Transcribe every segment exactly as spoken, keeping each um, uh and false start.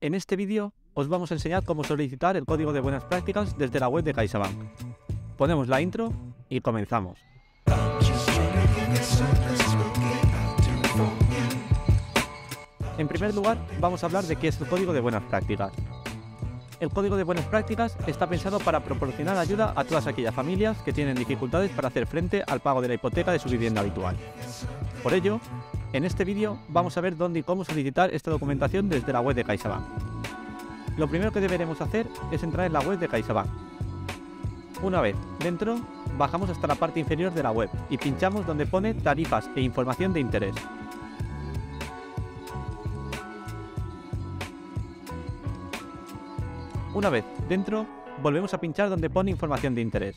En este vídeo os vamos a enseñar cómo solicitar el código de buenas prácticas desde la web de CaixaBank. Ponemos la intro y comenzamos. En primer lugar, vamos a hablar de qué es el código de buenas prácticas. El código de buenas prácticas está pensado para proporcionar ayuda a todas aquellas familias que tienen dificultades para hacer frente al pago de la hipoteca de su vivienda habitual. Por ello, en este vídeo vamos a ver dónde y cómo solicitar esta documentación desde la web de CaixaBank. Lo primero que deberemos hacer es entrar en la web de CaixaBank. Una vez dentro, bajamos hasta la parte inferior de la web y pinchamos donde pone tarifas e información de interés. Una vez dentro, volvemos a pinchar donde pone información de interés.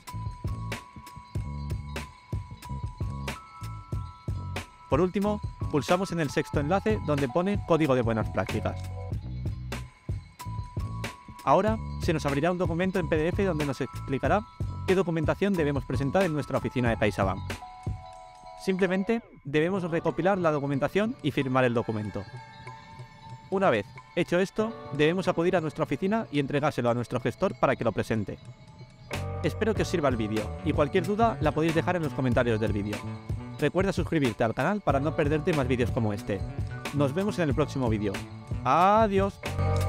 Por último, pulsamos en el sexto enlace donde pone código de buenas prácticas. Ahora se nos abrirá un documento en P D F donde nos explicará qué documentación debemos presentar en nuestra oficina de CaixaBank. Simplemente debemos recopilar la documentación y firmar el documento. Una vez hecho esto, debemos acudir a nuestra oficina y entregárselo a nuestro gestor para que lo presente. Espero que os sirva el vídeo y cualquier duda la podéis dejar en los comentarios del vídeo. Recuerda suscribirte al canal para no perderte más vídeos como este. Nos vemos en el próximo vídeo. ¡Adiós!